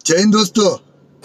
जय हिंद दोस्तों।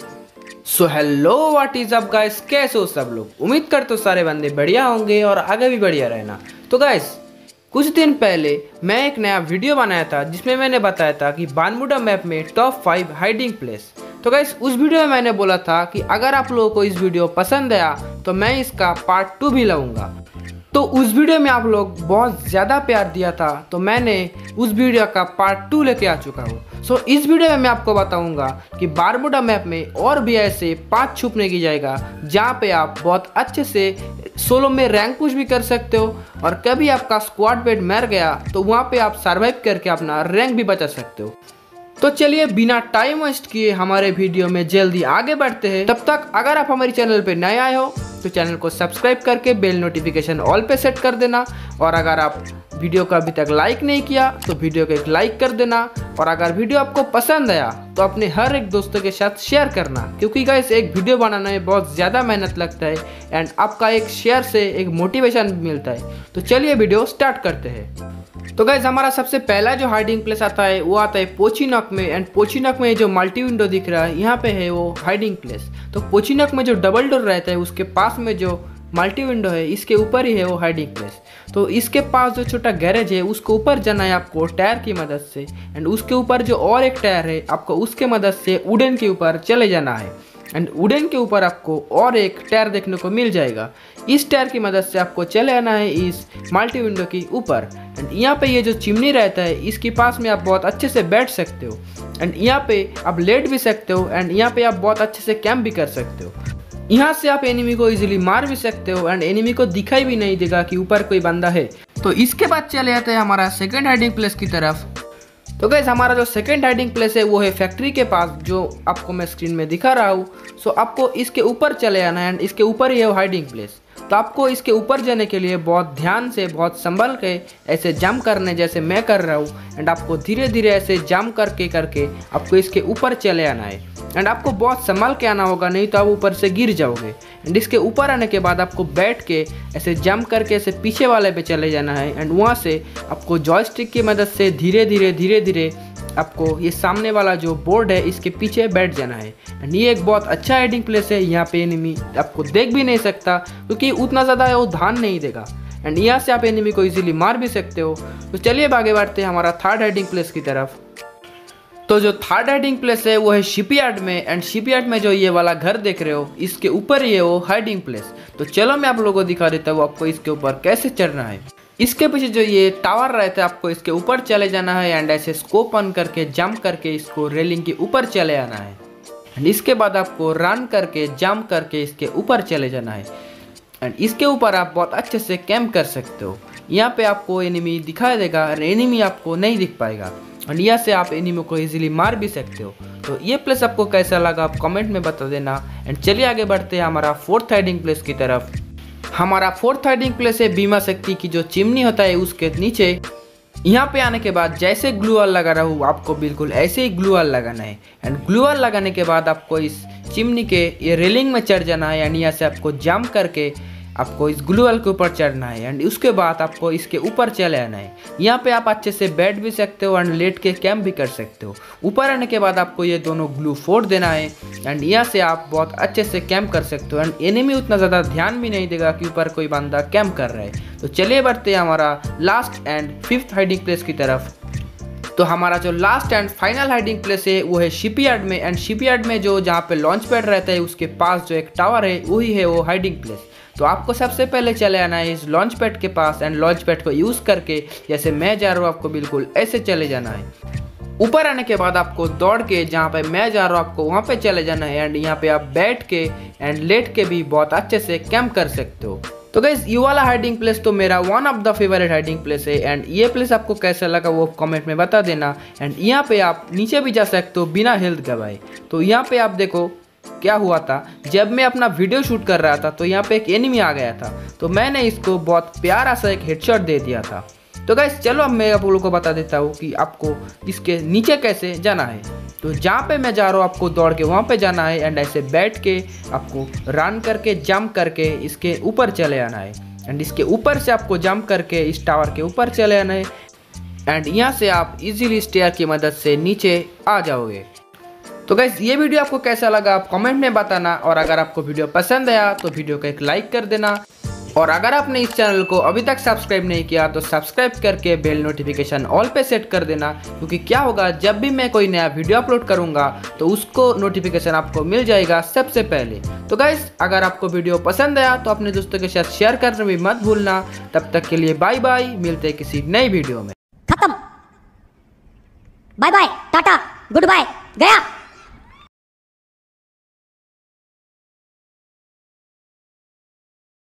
So hello what is up guys, कैसे हो सब लोग। उम्मीद करते हो सारे बंदे बढ़िया होंगे और आगे भी बढ़िया रहना। तो गाइस कुछ दिन पहले मैं एक नया वीडियो बनाया था जिसमें मैंने बताया था कि बारमूडा मैप में टॉप 5 हाइडिंग प्लेस। तो गाइस उस वीडियो में मैंने बोला था कि अगर आप लोगों को इस वीडियो पसंद आया तो मैं इसका पार्ट 2 भी लाऊंगा। तो उस वीडियो में आप लोग बहुत ज़्यादा प्यार दिया था तो मैंने उस वीडियो का पार्ट 2 लेके आ चुका हूँ। सो इस वीडियो में मैं आपको बताऊंगा कि बारमूडा मैप में और भी ऐसे 5 छुपने की जाएगा जहाँ पे आप बहुत अच्छे से सोलो में रैंक पुश भी कर सकते हो और कभी आपका स्क्वाड पेट मर गया तो वहाँ पे आप सर्वाइव करके अपना रैंक भी बचा सकते हो। तो चलिए बिना टाइम वेस्ट किए हमारे वीडियो में जल्दी आगे बढ़ते हैं। तब तक अगर आप हमारे चैनल पे नए आए हो तो चैनल को सब्सक्राइब करके बेल नोटिफिकेशन ऑल पे सेट कर देना और अगर आप वीडियो को अभी तक लाइक नहीं किया तो वीडियो को एक लाइक कर देना और अगर वीडियो आपको पसंद आया तो अपने हर एक दोस्तों के साथ शेयर करना, क्योंकि गाइस एक वीडियो बनाने में बहुत ज़्यादा मेहनत लगता है एंड आपका एक शेयर से एक मोटिवेशन मिलता है। तो चलिए वीडियो स्टार्ट करते हैं। तो गाइस हमारा सबसे पहला जो हाइडिंग प्लेस आता है वो आता है पोचिनॉक में एंड पोचिनॉक में जो मल्टी विंडो दिख रहा है यहाँ पे है वो हाइडिंग प्लेस। तो पोचिनॉक में जो डबल डोर रहता है उसके पास में जो मल्टी विंडो है इसके ऊपर ही है वो हाइडिंग प्लेस। तो इसके पास जो छोटा गैरेज है उसके ऊपर जाना है आपको टायर की मदद से एंड उसके ऊपर जो और एक टायर है आपको उसके मदद से वुडन के ऊपर चले जाना है एंड वुडन के ऊपर आपको और एक टायर देखने को मिल जाएगा। इस टायर की मदद से आपको चले आना है इस मल्टी विंडो के ऊपर एंड यहाँ पे ये जो चिमनी रहता है इसके पास में आप बहुत अच्छे से बैठ सकते हो एंड यहाँ पे आप लेट भी सकते हो एंड यहाँ पे आप बहुत अच्छे से कैंप भी कर सकते हो। यहाँ से आप एनिमी को इजीली मार भी सकते हो एंड एनिमी को दिखाई भी नहीं देगा कि ऊपर कोई बंदा है। तो इसके बाद चले जाते हैं हमारा सेकंड हाइडिंग प्लेस की तरफ। तो गाइस हमारा जो सेकंड हाइडिंग प्लेस है वो है फैक्ट्री के पास जो आपको मैं स्क्रीन में दिखा रहा हूँ। सो आपको इसके ऊपर चले आना है एंड इसके ऊपर ही है हाइडिंग प्लेस। तो आपको इसके ऊपर जाने के लिए बहुत ध्यान से बहुत संभल के ऐसे जंप करने जैसे मैं कर रहा हूँ एंड आपको धीरे धीरे ऐसे जंप करके आपको इसके ऊपर चले आना है एंड आपको बहुत संभल के आना होगा, नहीं तो आप ऊपर से गिर जाओगे। एंड इसके ऊपर आने के बाद आपको बैठ के ऐसे जंप करके ऐसे पीछे वाले पे चले जाना है एंड वहाँ से आपको जॉयस्टिक की मदद से धीरे धीरे आपको ये सामने वाला जो बोर्ड है इसके पीछे बैठ जाना है एंड ये एक बहुत अच्छा हाइडिंग प्लेस है। यहाँ पे एनिमी आपको देख भी नहीं सकता क्योंकि उतना ज़्यादा वो ध्यान नहीं देगा एंड यहाँ से आप एनिमी को इजीली मार भी सकते हो। तो चलिए आगे बढ़ते हैं हमारा थर्ड हाइडिंग प्लेस की तरफ। तो जो थर्ड हाइडिंग प्लेस है वो है शिपयार्ड में एंड शिपयार्ड में जो ये वाला घर देख रहे हो इसके ऊपर ही है वो हाइडिंग प्लेस। तो चलो मैं आप लोगों को दिखा देता हूँ आपको इसके ऊपर कैसे चढ़ना है। इसके पीछे जो ये टावर रहता है आपको इसके ऊपर चले जाना है एंड ऐसे स्कोप ऑन करके जंप करके इसको रेलिंग के ऊपर चले आना है एंड इसके बाद आपको रन करके जंप करके इसके ऊपर चले जाना है एंड इसके ऊपर आप बहुत अच्छे से कैंप कर सकते हो। यहाँ पे आपको एनिमी दिखाई देगा और एनिमी आपको नहीं दिख पाएगा और यहाँ से आप एनिमी को इजीली मार भी सकते हो। तो ये प्लेस आपको कैसा लगा आप कमेंट में बता देना एंड चलिए आगे बढ़ते हैं हमारा फोर्थ हाइडिंग प्लेस की तरफ। हमारा फोर्थ हाइडिंग प्लेस है बीमा शक्ति की जो चिमनी होता है उसके नीचे। यहाँ पे आने के बाद जैसे ग्लू वॉल लगा रहा हूँ आपको बिल्कुल ऐसे ही ग्लू वॉल लगाना है एंड ग्लू वॉल लगाने के बाद आपको इस चिमनी के ये रेलिंग में चढ़ जाना है एंड यहाँ से आपको जंप करके आपको इस ग्लू वॉल के ऊपर चढ़ना है एंड उसके बाद आपको इसके ऊपर चले आना है। यहाँ पे आप अच्छे से बैठ भी सकते हो एंड लेट के कैंप भी कर सकते हो। ऊपर आने के बाद आपको ये दोनों ग्लू फोड़ देना है एंड यहाँ से आप बहुत अच्छे से कैंप कर सकते हो एंड एनिमी उतना ज़्यादा ध्यान भी नहीं देगा कि ऊपर कोई बंदा कैंप कर रहा है। तो चलिए बढ़ते हैं हमारा last and fifth hiding place की तरफ। तो हमारा जो last and final hiding place है वो है शिपयार्ड में एंड शिपयार्ड में जो जहाँ पे लॉन्च पैड रहता है उसके पास जो एक टावर है वही है वो हाइडिंग प्लेस। तो आपको सबसे पहले चले आना है इस लॉन्च पैड के पास एंड लॉन्च पैड को यूज़ करके जैसे मैं जा रहा हूँ आपको बिल्कुल ऐसे चले जाना है। ऊपर आने के बाद आपको दौड़ के जहाँ पे मैं जा रहा हूँ आपको वहाँ पे चले जाना है एंड यहाँ पे आप बैठ के एंड लेट के भी बहुत अच्छे से कैंप कर सकते हो। तो गाइस ये वाला हाइडिंग प्लेस तो मेरा one of the favourite hiding place है एंड ये प्लेस आपको कैसा लगा वो कमेंट में बता देना एंड यहाँ पे आप नीचे भी जा सकते हो बिना हेल्थ गवाए। तो यहाँ पे आप देखो क्या हुआ था, जब मैं अपना वीडियो शूट कर रहा था तो यहाँ पे एक एनिमी आ गया था तो मैंने इसको बहुत प्यारा सा एक हेडशॉट दे दिया था। तो गाइस चलो अब मैं आप लोगों को बता देता हूँ कि आपको इसके नीचे कैसे जाना है। तो जहाँ पे मैं जा रहा हूँ आपको दौड़ के वहाँ पे जाना है एंड ऐसे बैठ के आपको रन करके जंप करके इसके ऊपर चले आना है एंड इसके ऊपर से आपको जंप करके इस टावर के ऊपर चले आना है एंड यहाँ से आप इजीली स्टेयर की मदद से नीचे आ जाओगे। तो गाइस ये वीडियो आपको कैसा लगा आप कमेंट में बताना, और अगर आपको वीडियो पसंद आया तो वीडियो को एक लाइक कर देना, और अगर आपने इस चैनल को अभी तक सब्सक्राइब नहीं किया तो सब्सक्राइब करके बेल नोटिफिकेशन ऑल पे सेट कर देना, क्योंकि क्या होगा जब भी मैं कोई नया वीडियो अपलोड करूंगा तो उसको नोटिफिकेशन आपको मिल जाएगा सबसे पहले। तो गाइस अगर आपको वीडियो पसंद आया तो अपने दोस्तों के साथ शेयर करना भी मत भूलना। तब तक के लिए बाय बाय, मिलते हैं किसी नई वीडियो में। खत्म, bye bye, tata, good bye, गया।